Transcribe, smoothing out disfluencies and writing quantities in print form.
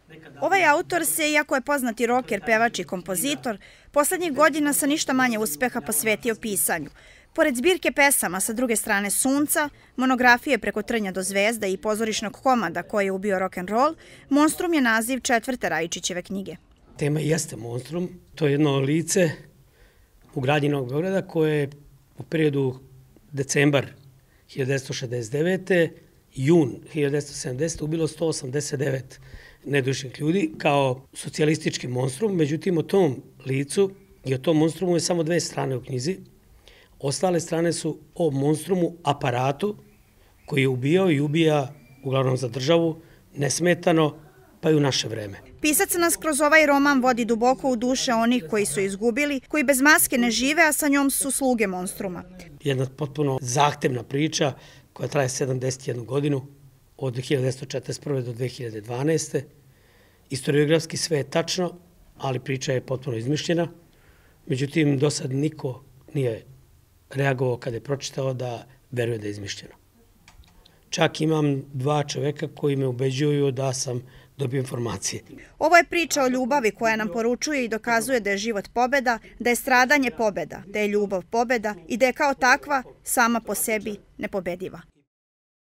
Ovaj autor se, iako je poznati roker, pevač i kompozitor, poslednjih godina sa ništa manje uspeha posvetio pisanju. Pored zbirke pesama Sa druge strane sunca, monografije Preko trnja do zvezda i pozorišnog komada Ko je ubio rock'n'roll, Monstrum je naziv 4. Rajičićeve knjige. Tema jeste Monstrum, to je jedno lice u gradnji Novog Beograda koje je u periodu decembar 1969. jun 1970. ubilo 189 nedušnih ljudi kao socijalistički monstrum. Međutim, o tom licu i o tom monstrumu je samo 2 strane u knjizi. Ostale strane su o monstrumu aparatu koji je ubijao i ubija uglavnom za državu nesmetano pa i u naše vreme. Pisac nas kroz ovaj roman vodi duboko u duše onih koji su izgubili, koji bez maske ne žive, a sa njom su sluge monstruma. Jedna potpuno zahtevna priča koja traje 71 godinu, od 1941. do 2012. Historiografski sve je tačno, ali priča je potpuno izmišljena. Međutim, do sad niko nije reagovao kada je pročitao da veruje da je izmišljeno. Čak imam 2 čoveka koji me ubeđuju da sam dobio informacije. Ovo je priča o ljubavi koja nam poručuje i dokazuje da je život pobeda, da je stradanje pobeda, da je ljubav pobeda i da je kao takva sama po sebi nepobediva.